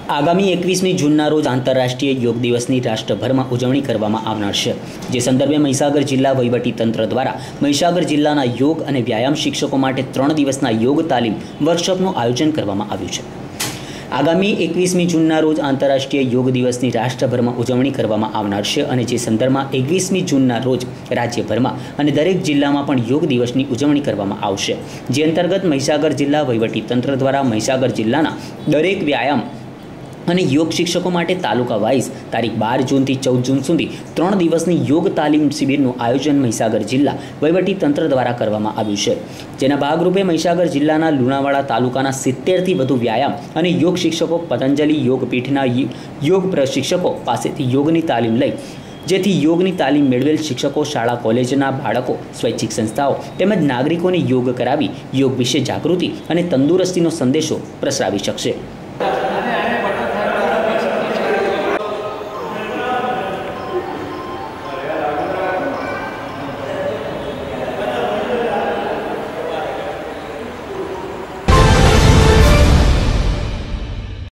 આગામી 21મી જૂનના રોજ આંતરરાષ્ટ્રીય યોગ દિવસની રાષ્ટ્રભરમાં ઉજવણી કરવામાં આવનાર છે, જે સંદર્ભે મહીસાગર જિલ્લા વહીવટીતંત્ર દ્વારા મહીસાગર જિલ્લાના યોગ અને વ્યાયામ શિક્ષકો માટે 3 દિવસના યોગ તાલીમ વર્કશોપનું આયોજન કરવામાં આવ્યું છે। આગામી 21મી જૂનના રોજ આંતરરાષ્ટ્રીય યોગ દિવસની રાષ્ટ્રભરમાં ઉજવણી કરવામાં આવનાર છે અને જે સંદર્ભમાં 21મી જૂનના રોજ રાજ્યભરમાં અને દરેક જિલ્લામાં પણ યોગ દિવસની ઉજવણી કરવામાં આવશે, જે અંતર્ગત મહીસાગર જિલ્લા વહીવટીતંત્ર દ્વારા મહીસાગર જિલ્લાના દરેક વ્યાયામ અને યોગ શિક્ષકો માટે તાલુકા વાઇઝ તારીખ 12 જૂનથી 14 જૂન સુધી 3 દિવસની યોગ તાલીમ શિબિરનું આયોજન મહીસાગર જિલ્લા વહીવટીતંત્ર દ્વારા કરવામાં આવ્યું છે, જેના ભાગરૂપે મહીસાગર જિલ્લાના લુણાવાડા તાલુકાના 70થી વધુ વ્યાયામ અને યોગ શિક્ષકો પતંજલિ યોગપીઠના યોગ પ્રશિક્ષકો પાસેથી યોગની તાલીમ લઈ જેથી યોગની તાલીમ મેળવેલ શિક્ષકો શાળા કોલેજના બાળકો સ્વૈચ્છિક સંસ્થાઓ તેમજ નાગરિકોને યોગ કરાવી યોગ વિશે જાગૃતિ અને તંદુરસ્તીનો સંદેશો પ્રસરાવી શકશે।